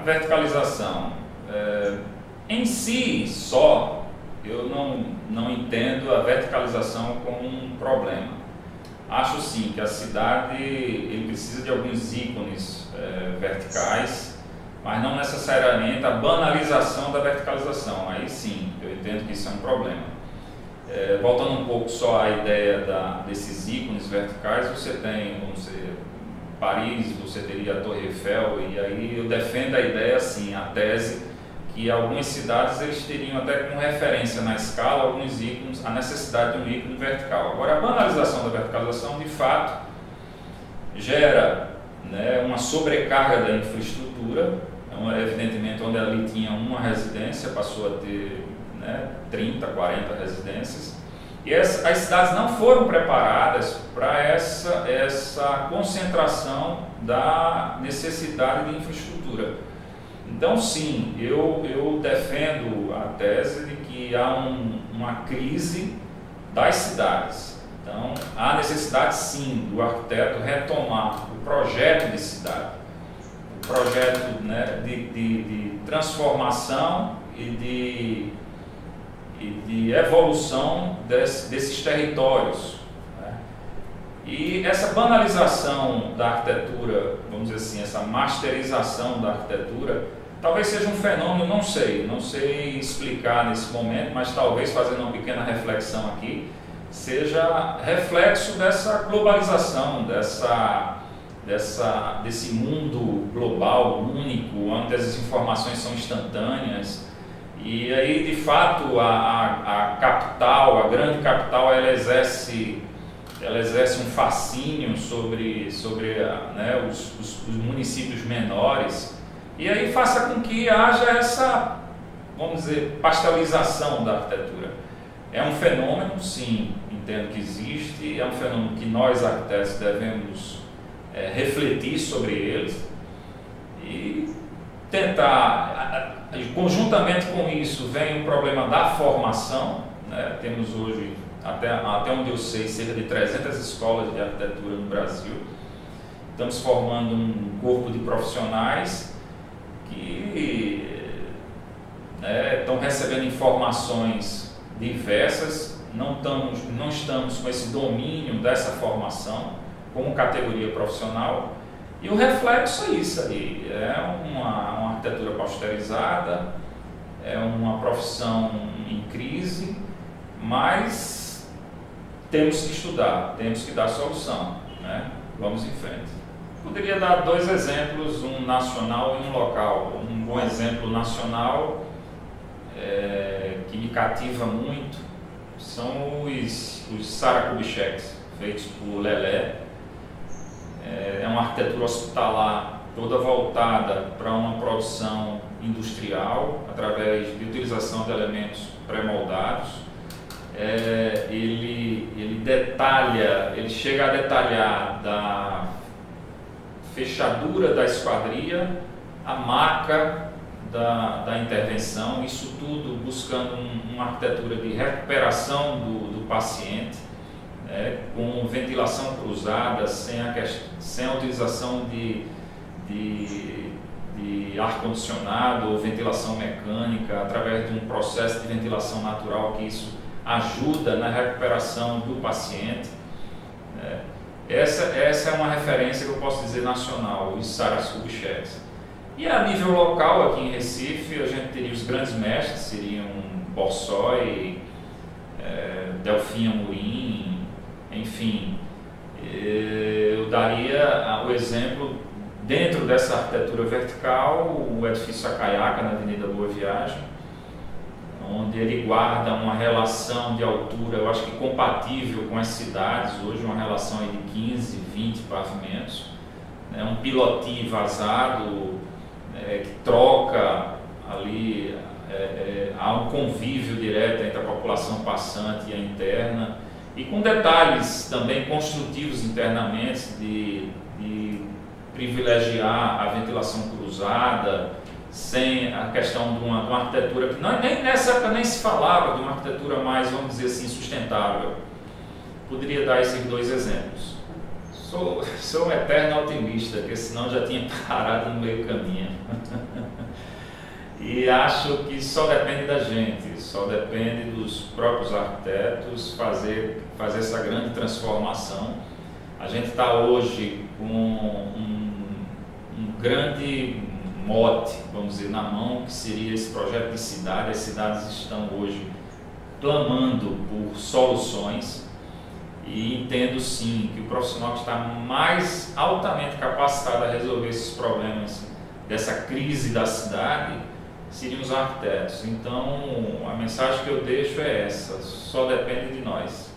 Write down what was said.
verticalização, em si só, eu não entendo a verticalização como um problema. Acho sim que a cidade ele precisa de alguns ícones verticais, mas não necessariamente a banalização da verticalização. Aí sim, eu entendo que isso é um problema. Voltando um pouco só à ideia desses ícones verticais, você tem, vamos dizer, Paris, você teria a Torre Eiffel, e aí eu defendo a ideia assim, a tese que algumas cidades eles teriam até como referência na escala alguns ícones, a necessidade de um ícone vertical. Agora, a banalização da verticalização, de fato, gera, né, uma sobrecarga da infraestrutura. Então, evidentemente, onde ali tinha uma residência, passou a ter, né, 30, 40 residências. E as cidades não foram preparadas para essa concentração da necessidade de infraestrutura. Então, sim, eu defendo a tese de que há uma crise das cidades. Então, há necessidade, sim, do arquiteto retomar o projeto de cidade, o projeto, né, de transformação e de evolução desses territórios. Né? E essa banalização da arquitetura, vamos dizer assim, essa masterização da arquitetura, talvez seja um fenômeno, não sei explicar nesse momento, mas talvez fazendo uma pequena reflexão aqui, seja reflexo dessa globalização, desse mundo global, único, onde as informações são instantâneas. E aí, de fato, a capital, a grande capital, ela exerce um fascínio sobre né, os municípios menores, e aí faça com que haja essa, vamos dizer, pastelização da arquitetura. É um fenômeno, sim, entendo que existe, é um fenômeno que nós arquitetos devemos refletir sobre eles e tentar, conjuntamente com isso vem o problema da formação, né? Temos hoje, até onde eu sei, cerca de 300 escolas de arquitetura no Brasil. Estamos formando um corpo de profissionais que, né, estão recebendo informações diversas, não estamos com esse domínio dessa formação como categoria profissional, e o reflexo é isso aí, é uma arquitetura posterizada, é uma profissão em crise, mas temos que estudar, temos que dar solução, né? Vamos em frente. Poderia dar dois exemplos, um nacional e um local. Um bom exemplo nacional que me cativa muito são os Saracubicheques, feitos por Lelé. É uma arquitetura hospitalar toda voltada para uma produção industrial através de utilização de elementos pré-moldados. Ele chega a detalhar da fechadura da esquadria, a maca da intervenção, isso tudo buscando uma arquitetura de recuperação do paciente, com ventilação cruzada, sem a utilização de ar-condicionado ou ventilação mecânica, através de um processo de ventilação natural, que isso ajuda na recuperação do paciente. Essa é uma referência que eu posso dizer nacional, os Saracubicheques. E a nível local, aqui em Recife, a gente teria os grandes mestres, seriam Borsoi, Delfim Amorim, enfim. Eu daria o exemplo, dentro dessa arquitetura vertical, o edifício Acaiaca, na Avenida Boa Viagem, onde ele guarda uma relação de altura, eu acho que compatível com as cidades, hoje uma relação de 15, 20 pavimentos, um pilotis vazado, que troca ali, há um convívio direto entre a população passante e a interna, e com detalhes também construtivos internamente de privilegiar a ventilação cruzada, sem a questão de uma arquitetura que nessa época nem se falava de uma arquitetura mais, vamos dizer assim, sustentável. Poderia dar esses dois exemplos. Sou um eterno otimista, porque senão já tinha parado no meio do caminho. E acho que só depende da gente, só depende dos próprios arquitetos fazer essa grande transformação. A gente está hoje com um grande mote, vamos dizer, na mão, que seria esse projeto de cidade. As cidades estão hoje clamando por soluções e entendo sim que o profissional que está mais altamente capacitado a resolver esses problemas dessa crise da cidade seriam os arquitetos. Então, a mensagem que eu deixo é essa: só depende de nós.